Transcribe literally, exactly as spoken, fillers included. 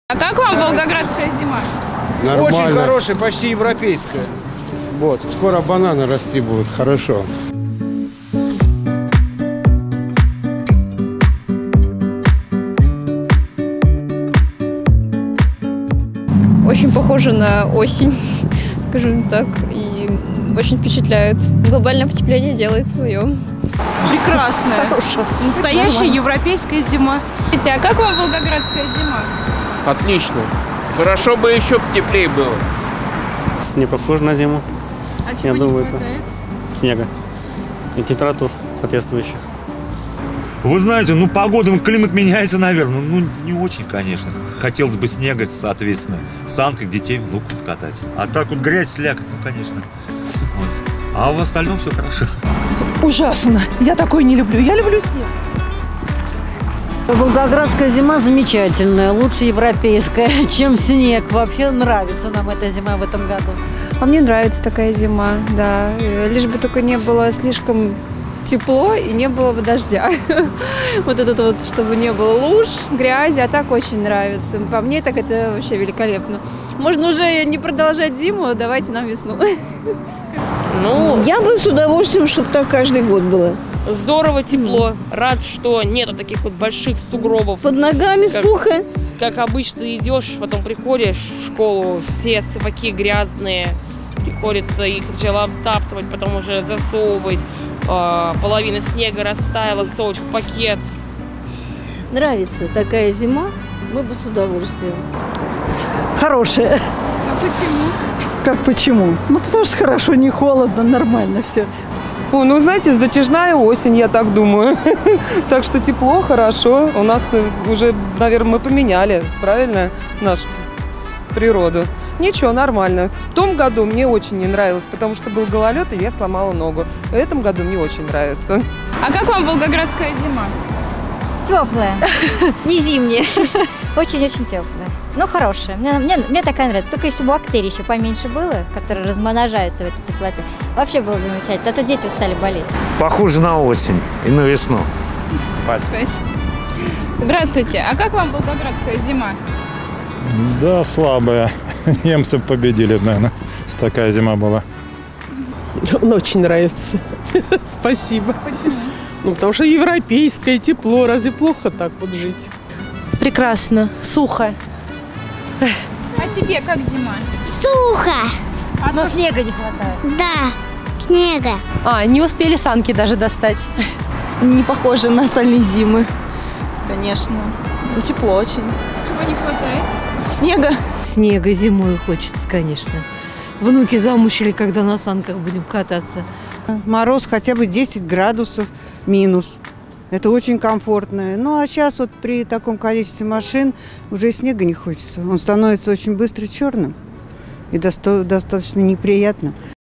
А как вам волгоградская зима? Нормально. Очень хорошая, почти европейская. Вот, скоро бананы расти будут, хорошо. Очень похоже на осень, скажем так, и очень впечатляет. Глобальное потепление делает свое. Прекрасная. Настоящая европейская зима. А как вам волгоградская зима? Отлично. Хорошо бы еще теплее было. Не похоже на зиму. А чего Я не думаю, хватает? Снега и температур соответствующих. Вы знаете, ну погода, ну, климат меняется, наверное. Ну, не очень, конечно. Хотелось бы снега, соответственно, санках детей, внуков катать. А так вот грязь, слякоть, ну, конечно. Вот. А в остальном все хорошо. Ужасно. Я такой не люблю. Я люблю снег. Волгоградская зима замечательная, лучше европейская, чем снег. Вообще нравится нам эта зима в этом году. А мне нравится такая зима, да. Лишь бы только не было слишком тепло и не было бы дождя. Вот этот вот, чтобы не было луж, грязи, а так очень нравится. По мне так это вообще великолепно. Можно уже не продолжать зиму, давайте нам весну. Ну, Я бы с удовольствием, чтобы так каждый год было. здорово, тепло. Рад, что нету таких вот больших сугробов. Под ногами Как- сухо. Как обычно идешь, потом приходишь в школу, все сапоги грязные. Приходится их сначала обтаптывать, потом уже засовывать. А, половина снега растаяла, засовывать в пакет. Нравится такая зима. Мы бы с удовольствием. Хорошая. А почему? Как почему? Ну, потому что хорошо, не холодно, нормально все. О, ну, знаете, затяжная осень, я так думаю. Так что тепло, хорошо. У нас э, уже, наверное, мы поменяли, правильно, нашу природу. Ничего, нормально. В том году мне очень не нравилось, потому что был гололед, и я сломала ногу. В этом году мне очень нравится. А как вам волгоградская зима? Теплая, не зимняя, очень-очень теплая. Ну, хорошая, мне, мне, мне такая нравится. Только если бы бактерий еще поменьше было, которые размножаются в этой теплоте, вообще было замечательно. А то дети устали болеть. Похоже на осень и на весну. Спасибо. Здравствуйте. А как вам волгоградская зима? Да, слабая. Немцы победили, наверное. Такая зима была. Он очень нравится. Спасибо. Почему? Ну, потому что европейское тепло. Разве плохо так вот жить? Прекрасно, сухо. А тебе как зима? Сухо! А Но снега не хватает. Да, снега. А, не успели санки даже достать. Не похоже на остальные зимы, конечно. Ну, тепло очень. Чего не хватает? Снега. Снега зимой хочется, конечно. Внуки замучили, когда на санках будем кататься. Мороз хотя бы десять градусов минус. Это очень комфортно. Ну, а сейчас вот при таком количестве машин уже и снега не хочется. Он становится очень быстро черным и достаточно неприятным.